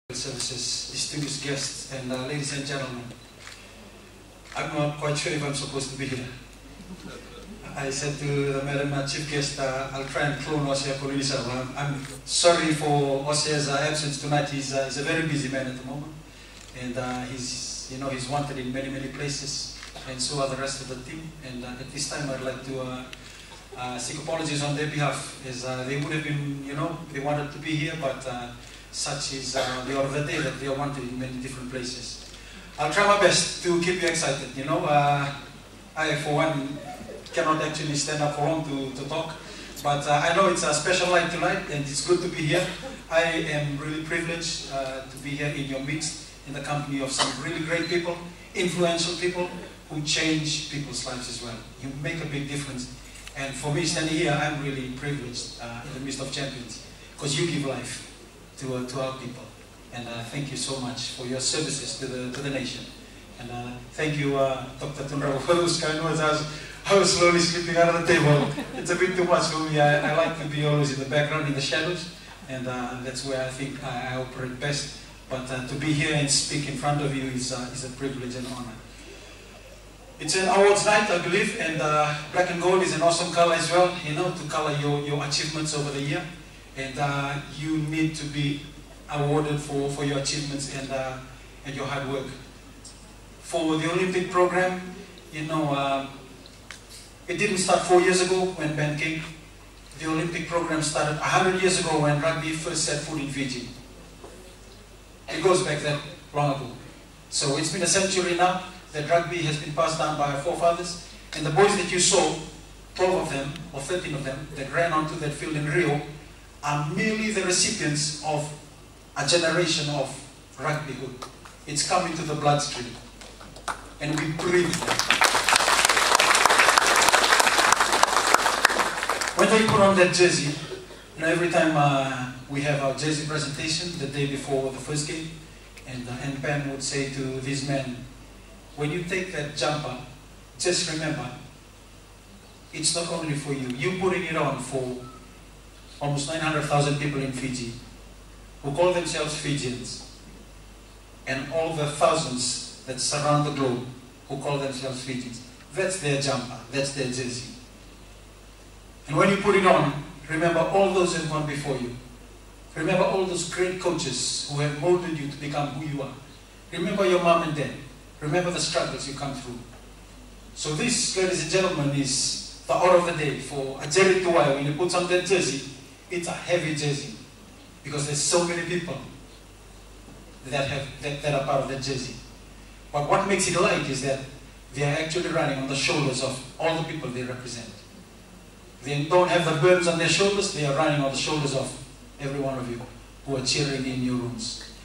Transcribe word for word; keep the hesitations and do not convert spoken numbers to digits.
Services, distinguished guests, and uh, ladies and gentlemen. I'm not quite sure if I'm supposed to be here. I said to the Madam uh, Chief Guest, uh, I'll try and clone Osea Polunisa. I'm, I'm sorry for Osea's uh, absence tonight. He's, uh, he's a very busy man at the moment, and uh, he's, you know, he's wanted in many, many places, and so are the rest of the team. And uh, at this time, I'd like to uh, uh, seek apologies on their behalf, as uh, they would have been, you know, they wanted to be here, but. Uh, Such is uh, the order of the day that they are wanted in many different places. I'll try my best to keep you excited. You know, uh, I for one cannot actually stand up for long to, to talk, but uh, I know it's a special night tonight, and it's good to be here. I am really privileged uh, to be here in your midst, in the company of some really great people, influential people who change people's lives as well. You make a big difference, and for me standing here, I'm really privileged uh, in the midst of champions, because you give life To, uh, to our people, and uh, thank you so much for your services to the to the nation, and uh, thank you, uh, Doctor Tunrao, for those kind words. I was, I was slowly slipping out of the table. It's a bit too much for me. I, I like to be always in the background, in the shadows, and uh, that's where I think I, I operate best. But uh, to be here and speak in front of you is, uh, is a privilege and honor. It's an awards night, I believe, and uh, black and gold is an awesome color as well, you know, to color your, your achievements over the year. And uh, you need to be awarded for, for your achievements and, uh, and your hard work. For the Olympic program, you know, uh, it didn't start four years ago when Ben came. The Olympic program started a hundred years ago when rugby first set foot in Fiji. It goes back that long ago. So it's been a century now that rugby has been passed down by our forefathers. And the boys that you saw, twelve of them, or thirteen of them, that ran onto that field in Rio, are merely the recipients of a generation of rugbyhood. It's come into the bloodstream, and we breathe that. When they put on that jersey, you know, every time uh, we have our jersey presentation, the day before the first game, and, uh, and Pam would say to these men, when you take that jumper, just remember, it's not only for you. You're putting it on for almost nine hundred thousand people in Fiji who call themselves Fijians, and all the thousands that surround the globe who call themselves Fijians. That's their jumper, that's their jersey. And when you put it on, remember all those who have gone before you. Remember all those great coaches who have molded you to become who you are. Remember your mom and dad. Remember the struggles you come through. So this, ladies and gentlemen, is the order of the day for a Jerry Tuwai. When you put on that jersey, it's a heavy jersey, because there's so many people that have that, that are part of that jersey. But what makes it light is that they are actually running on the shoulders of all the people they represent. They don't have the burdens on their shoulders, they are running on the shoulders of every one of you who are cheering in your rooms.